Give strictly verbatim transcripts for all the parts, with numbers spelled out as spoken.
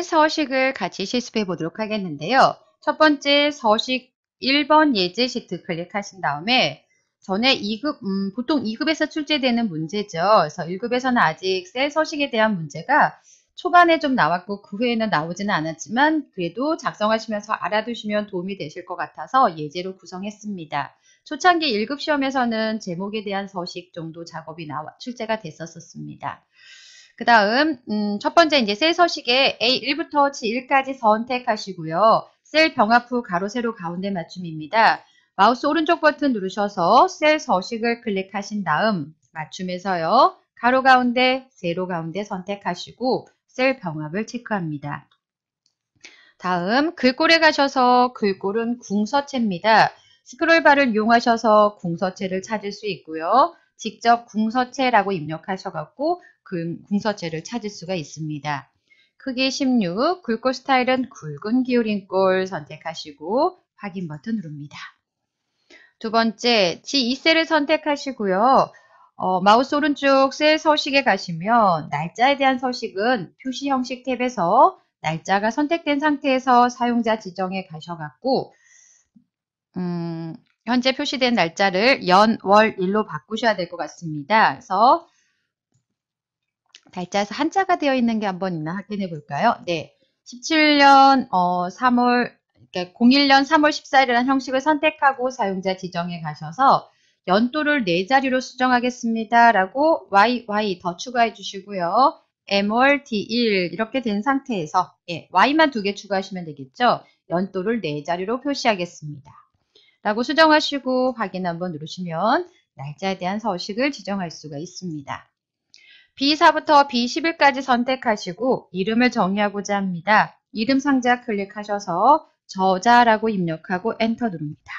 서식을 같이 실습해 보도록 하겠는데요. 첫 번째 서식 일 번 예제 시트 클릭하신 다음에 전에 이 급, 음, 보통 이 급에서 출제되는 문제죠. 그래서 일 급에서는 아직 셀 서식에 대한 문제가 초반에 좀 나왔고 그 후에는 나오지는 않았지만 그래도 작성하시면서 알아두시면 도움이 되실 것 같아서 예제로 구성했습니다. 초창기 일 급 시험에서는 제목에 대한 서식 정도 작업이 나와 출제가 됐었습니다. 그 다음 음, 첫 번째 이제 셀 서식에 에이 일부터 지 일까지 선택하시고요. 셀 병합 후 가로 세로 가운데 맞춤입니다. 마우스 오른쪽 버튼 누르셔서 셀 서식을 클릭하신 다음 맞춤에서요. 가로 가운데, 세로 가운데 선택하시고 셀 병합을 체크합니다. 다음 글꼴에 가셔서 글꼴은 궁서체입니다. 스크롤바를 이용하셔서 궁서체를 찾을 수 있고요. 직접 궁서체라고 입력하셔갖고 궁서체를 찾을 수가 있습니다. 크기 십육, 글꼴 스타일은 굵은 기울인 꼴 선택하시고 확인 버튼 누릅니다. 두 번째, 지 이 셀을 선택하시고요. 어, 마우스 오른쪽 셀 서식에 가시면 날짜에 대한 서식은 표시 형식 탭에서 날짜가 선택된 상태에서 사용자 지정에 가셔갖고 음, 현재 표시된 날짜를 연, 월, 일로 바꾸셔야 될 것 같습니다. 그래서 날짜에서 한자가 되어 있는 게 한번 있나 확인해 볼까요? 네, 십칠 년 어, 삼월 그러니까 공일 년 삼월 십사일이라는 형식을 선택하고 사용자 지정에 가셔서 연도를 네 자리로 수정하겠습니다. 라고 와이와이 더 추가해 주시고요. 엠월 디일 이렇게 된 상태에서 예, Y만 두 개 추가하시면 되겠죠. 연도를 네 자리로 표시하겠습니다. 라고 수정하시고 확인 한번 누르시면 날짜에 대한 서식을 지정할 수가 있습니다. 비 사부터 비 십일까지 선택하시고 이름을 정의하고자 합니다. 이름 상자 클릭하셔서 저자라고 입력하고 엔터 누릅니다.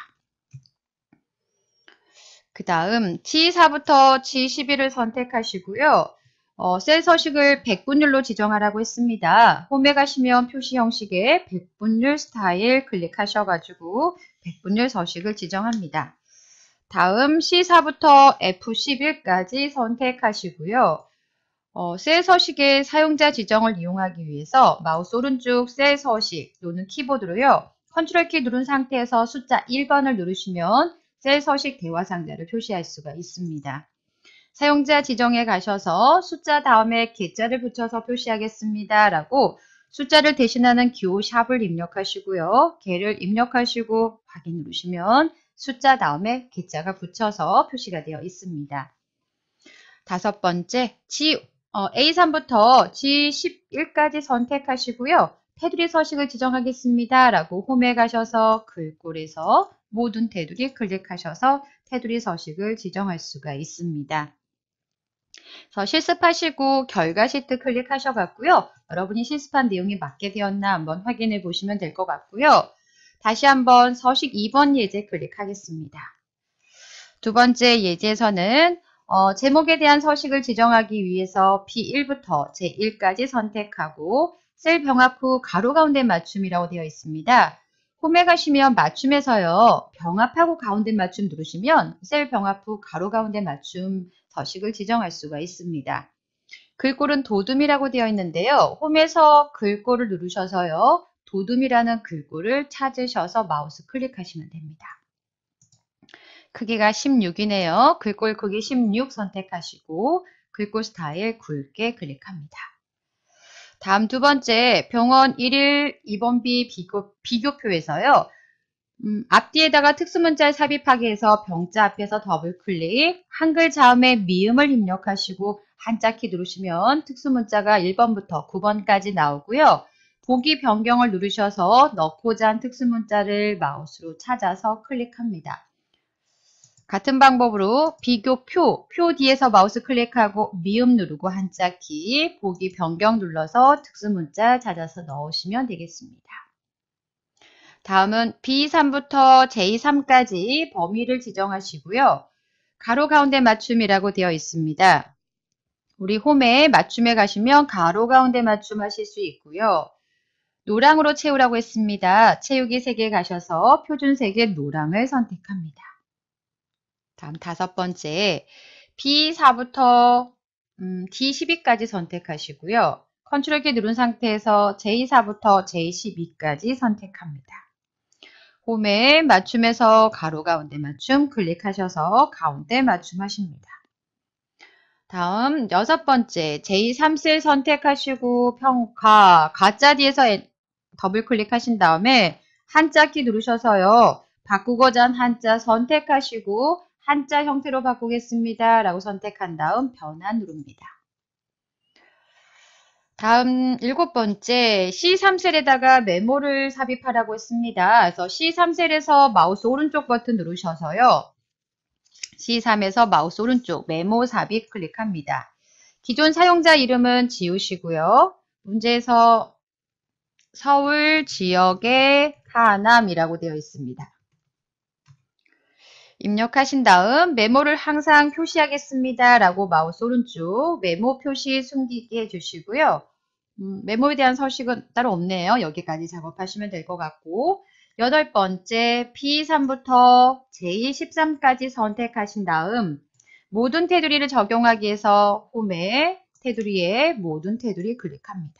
그 다음 지 사부터 지 십일을 선택하시고요. 어, 셀 서식을 백분율로 지정하라고 했습니다. 홈에 가시면 표시 형식에 백분율 스타일 클릭하셔가지고 백분율 서식을 지정합니다. 다음 씨 사부터 에프 십일까지 선택하시고요. 어, 셀 서식의 사용자 지정을 이용하기 위해서 마우스 오른쪽 셀 서식 또는 키보드로요. 컨트롤 키 누른 상태에서 숫자 일 번을 누르시면 셀 서식 대화 상자를 표시할 수가 있습니다. 사용자 지정에 가셔서 숫자 다음에 개자를 붙여서 표시하겠습니다. 라고 숫자를 대신하는 기호 샵을 입력하시고요. 개를 입력하시고 확인 누르시면 숫자 다음에 개자가 붙여서 표시가 되어 있습니다. 다섯 번째, 지, 어, 에이 삼부터 지 십일까지 선택하시고요. 테두리 서식을 지정하겠습니다. 라고 홈에 가셔서 글꼴에서 모든 테두리 클릭하셔서 테두리 서식을 지정할 수가 있습니다. 그래서 실습하시고 결과 시트 클릭하셔갖고요. 여러분이 실습한 내용이 맞게 되었나 한번 확인해 보시면 될 것 같고요. 다시 한번 서식 이 번 예제 클릭하겠습니다. 두 번째 예제에서는 어, 제목에 대한 서식을 지정하기 위해서 비 일부터 제 일까지 선택하고 셀 병합 후 가로 가운데 맞춤이라고 되어 있습니다. 홈에 가시면 맞춤에서요. 병합하고 가운데 맞춤 누르시면 셀 병합 후 가로 가운데 맞춤 서식을 지정할 수가 있습니다. 글꼴은 도둠이라고 되어 있는데요. 홈에서 글꼴을 누르셔서요. 도둠이라는 글꼴을 찾으셔서 마우스 클릭하시면 됩니다. 크기가 십육이네요. 글꼴 크기 십육 선택하시고 글꼴 스타일 굵게 클릭합니다. 다음 두 번째 병원 일일 입원비 비교, 비교표에서요. 음, 앞뒤에다가 특수문자를 삽입하기 위해서 병자 앞에서 더블 클릭, 한글 자음에 미음을 입력하시고 한자키 누르시면 특수문자가 일 번부터 구 번까지 나오고요. 보기 변경을 누르셔서 넣고자 한 특수문자를 마우스로 찾아서 클릭합니다. 같은 방법으로 비교표, 표 뒤에서 마우스 클릭하고 미음 누르고 한자키, 보기 변경 눌러서 특수문자 찾아서 넣으시면 되겠습니다. 다음은 비 삼부터 제이 삼까지 범위를 지정하시고요. 가로 가운데 맞춤이라고 되어 있습니다. 우리 홈에 맞춤에 가시면 가로 가운데 맞춤 하실 수 있고요. 노랑으로 채우라고 했습니다. 채우기 색에 가셔서 표준 색의 노랑을 선택합니다. 다음 다섯 번째, 비 사부터 음, 디 십이까지 선택하시고요. 컨트롤 키 누른 상태에서 제이 사부터 제이 십이까지 선택합니다. 홈에 맞춤에서 가로 가운데 맞춤 클릭하셔서 가운데 맞춤 하십니다. 다음 여섯 번째 제이 삼 셀 선택하시고 평가 가짜 뒤에서 더블 클릭하신 다음에 한자 키 누르셔서요. 바꾸고자 한 한자 선택하시고 한자 형태로 바꾸겠습니다. 라고 선택한 다음 변환 누릅니다. 다음 일곱 번째 씨 삼 셀에다가 메모를 삽입하라고 했습니다. 그래서 씨 삼 셀에서 마우스 오른쪽 버튼 누르셔서요. 씨 삼에서 마우스 오른쪽 메모 삽입 클릭합니다. 기존 사용자 이름은 지우시고요. 문제에서 서울 지역의 하남이라고 되어 있습니다. 입력하신 다음 메모를 항상 표시하겠습니다. 라고 마우스 오른쪽 메모 표시 숨기게 해주시고요. 음, 메모에 대한 서식은 따로 없네요. 여기까지 작업하시면 될 것 같고 여덟 번째 비 삼부터 제이 십삼까지 선택하신 다음 모든 테두리를 적용하기 위해서 홈에 테두리에 모든 테두리 클릭합니다.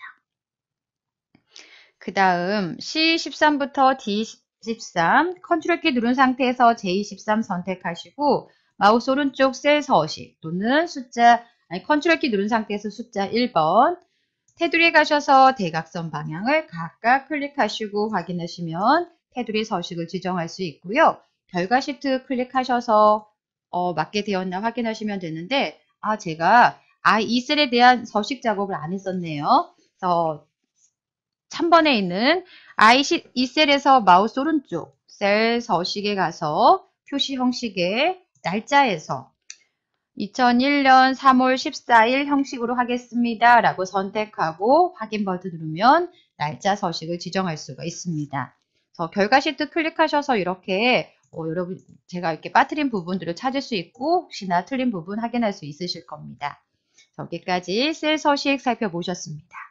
그 다음 씨 십삼부터 디 십삼 컨트롤 키 누른 상태에서 제이 십삼 선택하시고 마우스 오른쪽 셀 서식 또는 숫자 아니 컨트롤 키 누른 상태에서 숫자 일 번 테두리에 가셔서 대각선 방향을 각각 클릭하시고 확인하시면 테두리 서식을 지정할 수 있고요. 결과 시트 클릭하셔서 어, 맞게 되었나 확인하시면 되는데 아 제가 아이 이 셀에 대한 서식 작업을 안 했었네요. 그래서 삼 번에 있는 아이 이 셀에서 마우스 오른쪽 셀 서식에 가서 표시 형식의 날짜에서 이천일 년 삼월 십사일 형식으로 하겠습니다. 라고 선택하고 확인 버튼 누르면 날짜 서식을 지정할 수가 있습니다. 그래서 결과 시트 클릭하셔서 이렇게 어, 여러분 제가 이렇게 빠뜨린 부분들을 찾을 수 있고 혹시나 틀린 부분 확인할 수 있으실 겁니다. 여기까지 셀 서식 살펴보셨습니다.